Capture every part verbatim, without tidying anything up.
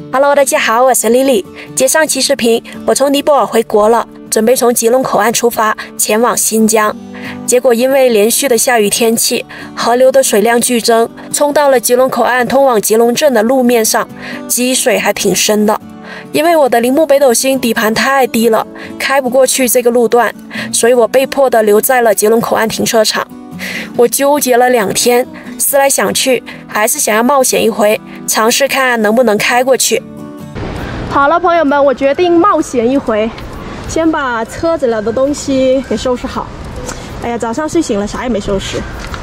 Hello， 大家好，我是丽丽。接上期视频，我从尼泊尔回国了，准备从吉隆口岸出发前往新疆。结果因为连续的下雨天气，河流的水量剧增，冲到了吉隆口岸通往吉隆镇的路面上，积水还挺深的。因为我的铃木北斗星底盘太低了，开不过去这个路段，所以我被迫的留在了吉隆口岸停车场。我纠结了两天，思来想去，还是想要冒险一回，尝试看能不能开过去。 好了，朋友们，我决定冒险一回，先把车子里的东西给收拾好。哎呀，早上睡醒了，啥也没收拾。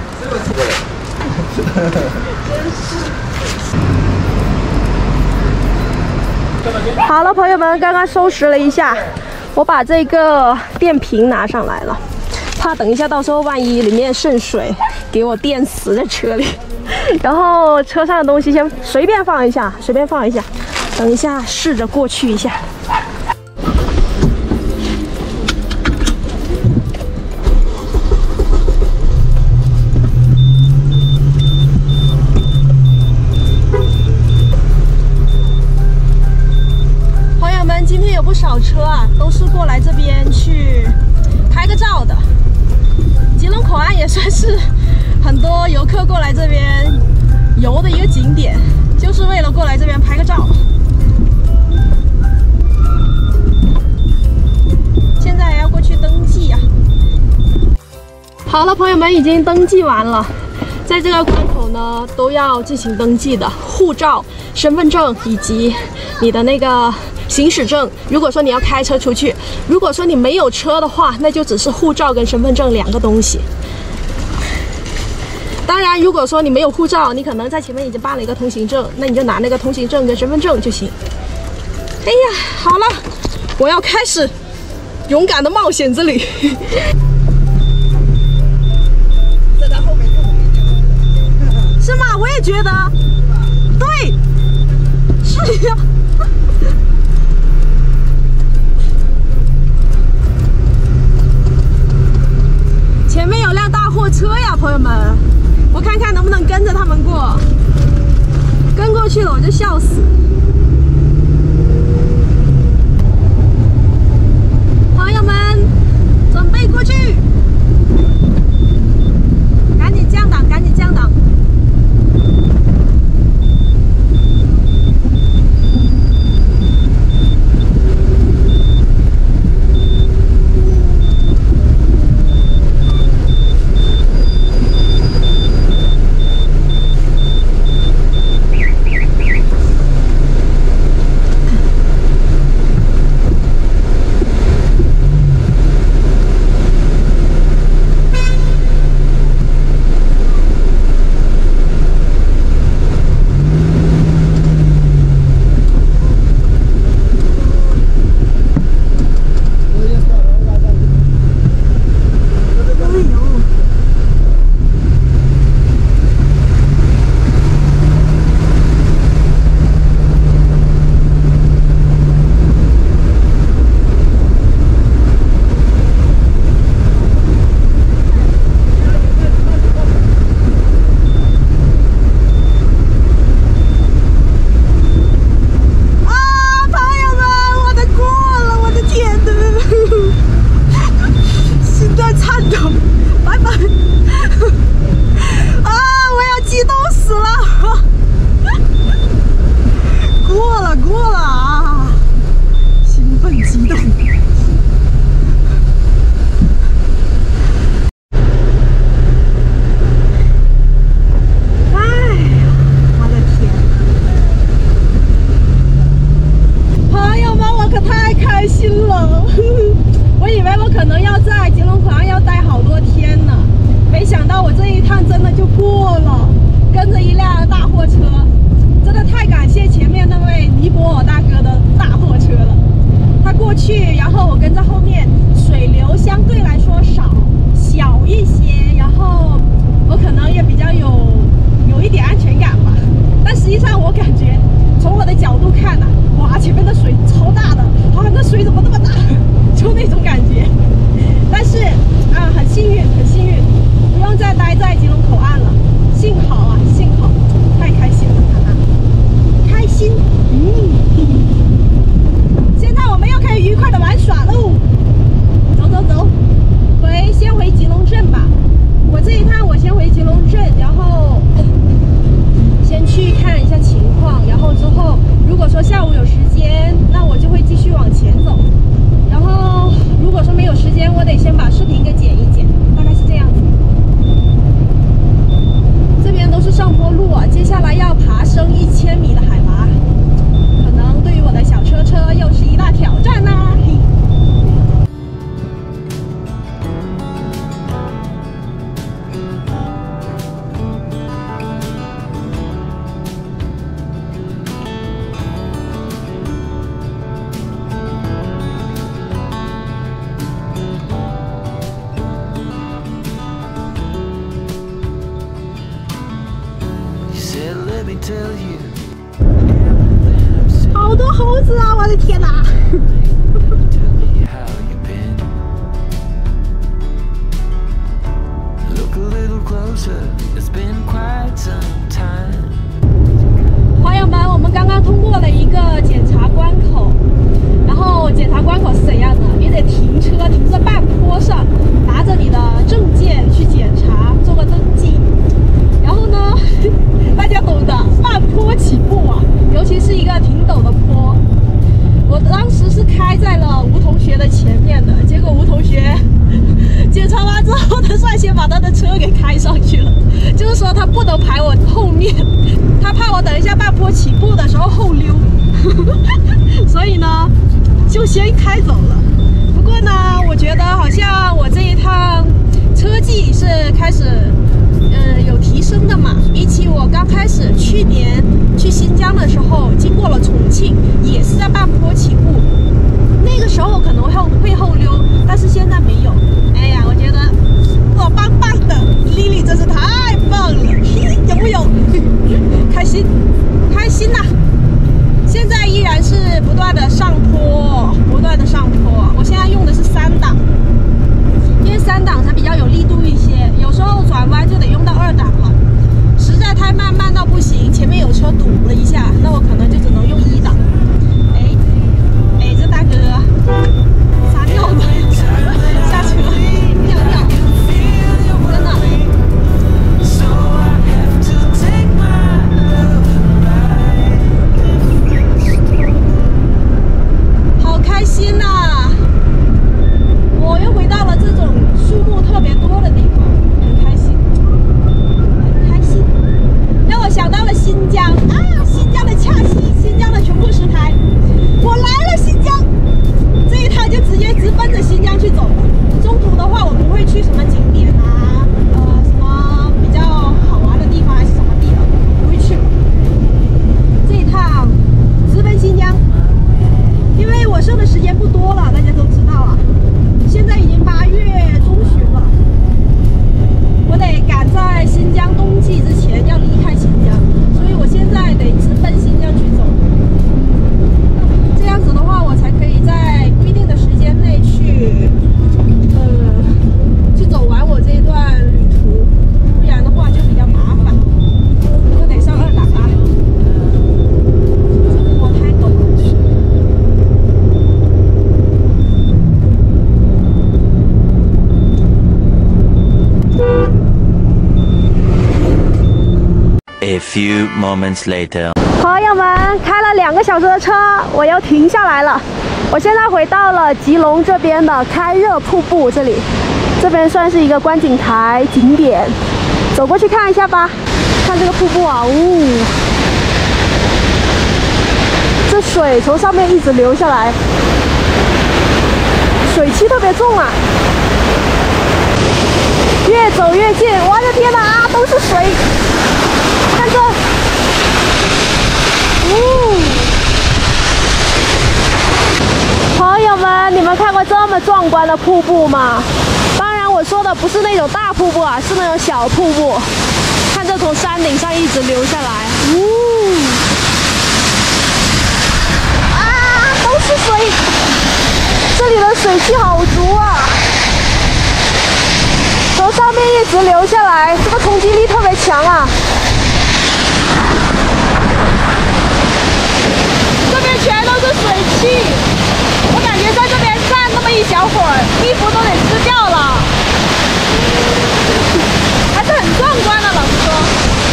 好了，朋友们，刚刚收拾了一下，我把这个电瓶拿上来了。怕等一下到时候万一里面渗水，给我电死在车里。然后车上的东西先随便放一下，随便放一下，等一下试着过去一下。朋友们，今天有不少车啊，都是过来这边去拍个照的。吉隆口岸也算是很多游客过来这边游的一个景点，就是为了过来这边拍个照。现在要过去登记呀、啊。好了，朋友们，已经登记完了。在这个关口呢，都要进行登记的，护照、身份证以及你的那个行驶证。如果说你要开车出去，如果说你没有车的话，那就只是护照跟身份证两个东西。当然，如果说你没有护照，你可能在前面已经办了一个通行证，那你就拿那个通行证跟身份证就行。哎呀，好了，我要开始勇敢的冒险之旅。 在他后面更危险。 是吗？我也觉得。对，是呀。前面有辆大货车呀，朋友们，我看看能不能跟着他们过。跟过去了我就笑死。朋友们，准备过去，赶紧降档，赶紧降档。幸好啊，幸好，太开心了，哈哈，开心，嗯。 的天哪！朋友们，我们刚刚通过了一个检查关口，然后检查关口是怎样的？你得停车，停在半坡上，拿着你的证件去检查，做个登记。然后呢，大家懂的，半坡起步啊，尤其是一个挺陡的坡。我当时是开在了吴同学的前面的，结果吴同学检查完之后，他率先把他的车给开上去了，就是说他不能排我后面，他怕我等一下半坡起步的时候后溜，所以呢就先开走了。不过呢，我觉得好像我这一趟车技是开始呃有提升的嘛，比起我刚开始去年去新疆的时候，经过了重庆，也是在半坡起步，那个时候可能会后会后溜，但是现在没有。哎呀，我觉得我棒棒的，丽丽真是太棒了，有没有？开心，开心呐！现在依然是不断的上坡，不断的上坡。我现在用的是三档，因为三档才比较有力度一些，有时候转弯就得用到二档了。实在太慢，慢到不行，前面有车堵了一下，那我可能就只能用一档。哎，哎，这大哥撒尿呢，下车尿尿，真的。好开心呐、啊！我又回到了这种树木特别多的地方，很开心，很开心，让我想到了新疆啊，新疆的恰西，新疆的全部石台，我来了新疆，这一趟就直接直奔着新疆去走了。中途的话，我不会去什么景点啊，呃，什么比较好玩的地方还是什么地的，不会去了。这一趟直奔新疆，因为我剩的时间不多了，大家都知道啊。现在已经八月中旬了，我得赶在新疆冬季之前要离开新疆，所以我现在得直奔新疆去走。这样子的话，我才可以在规定的时间内去，呃，去走完我这一段旅途，不然的话就比较麻烦，就得上二档啊。这坡太陡了。 A few moments later， 朋友们，开了两个小时的车，我又停下来了。我现在回到了吉隆这边的开热瀑布这里，这边算是一个观景台景点，走过去看一下吧。看这个瀑布啊，呜，这水从上面一直流下来，水汽特别重啊。越走越近，我的天哪，都是水！看这，呜！朋友们，你们看过这么壮观的瀑布吗？当然，我说的不是那种大瀑布啊，是那种小瀑布。看这从山顶上一直流下来，呜！啊，都是水！这里的水汽好足啊！从上面一直流下来，这个冲击力特别强啊！这边全都是水汽，我感觉在这边站那么一小会儿，衣服都得湿掉了，还是很壮观的，老实说。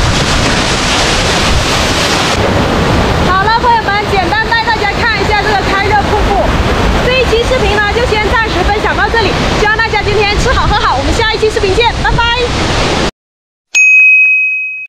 好了，朋友们，简单带大家看一下这个开热瀑布。这一期视频呢，就先暂时分享到这里，希望大家今天吃好喝好，我们下一期视频见，拜拜。